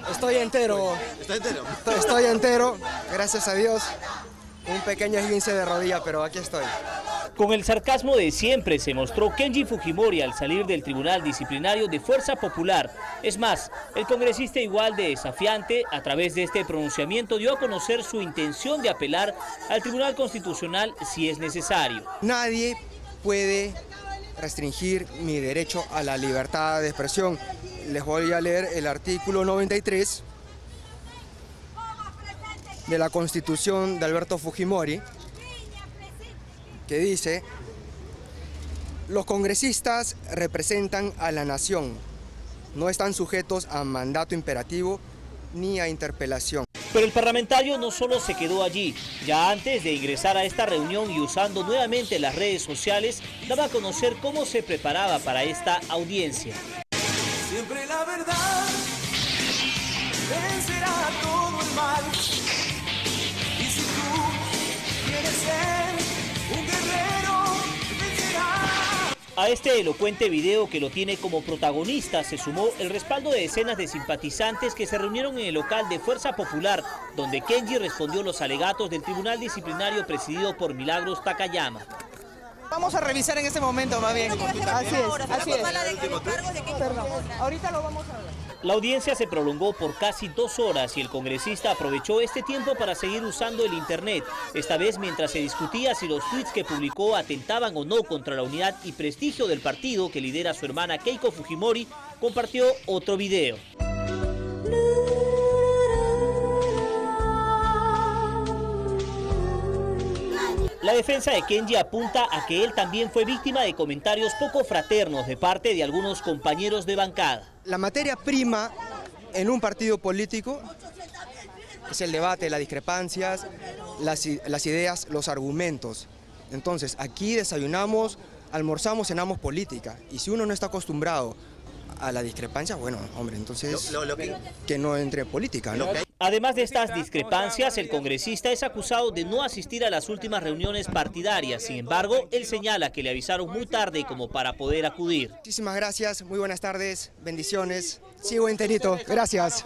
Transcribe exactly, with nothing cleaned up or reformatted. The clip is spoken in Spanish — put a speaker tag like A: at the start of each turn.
A: Estoy entero.
B: ¿Está entero?
A: Estoy, estoy entero, gracias a Dios. Un pequeño esguince de rodilla, pero aquí estoy.
C: Con el sarcasmo de siempre se mostró Kenji Fujimori al salir del Tribunal Disciplinario de Fuerza Popular. Es más, el congresista, igual de desafiante, a través de este pronunciamiento dio a conocer su intención de apelar al Tribunal Constitucional si es necesario.
A: Nadie puede restringir mi derecho a la libertad de expresión. Les voy a leer el artículo noventa y tres de la Constitución de Alberto Fujimori, que dice: los congresistas representan a la nación, no están sujetos a mandato imperativo ni a interpelación.
C: Pero el parlamentario no solo se quedó allí. Ya antes de ingresar a esta reunión y usando nuevamente las redes sociales, daba a conocer cómo se preparaba para esta audiencia.
D: Siempre la verdad vencerá todo el mal. Y si tú quieres ser un guerrero, vencerás.
C: A este elocuente video, que lo tiene como protagonista, se sumó el respaldo de decenas de simpatizantes que se reunieron en el local de Fuerza Popular, donde Kenji respondió los alegatos del Tribunal Disciplinario presidido por Milagros Takayama.
E: Vamos a revisar en este momento, más bien. Así es, así es. Perdón, ahorita lo vamos a ver.
C: La audiencia se prolongó por casi dos horas y el congresista aprovechó este tiempo para seguir usando el internet, esta vez mientras se discutía si los tweets que publicó atentaban o no contra la unidad y prestigio del partido que lidera su hermana Keiko Fujimori. Compartió otro video. La defensa de Kenji apunta a que él también fue víctima de comentarios poco fraternos de parte de algunos compañeros de bancada.
A: La materia prima en un partido político es el debate, las discrepancias, las, las ideas, los argumentos. Entonces, aquí desayunamos, almorzamos, cenamos política. Y si uno no está acostumbrado a la discrepancia, bueno, hombre, entonces lo, lo, lo que... que no entre en política, ¿no?
C: Además de estas discrepancias, el congresista es acusado de no asistir a las últimas reuniones partidarias. Sin embargo, él señala que le avisaron muy tarde como para poder acudir.
A: Muchísimas gracias, muy buenas tardes, bendiciones. Sigo enterito, gracias.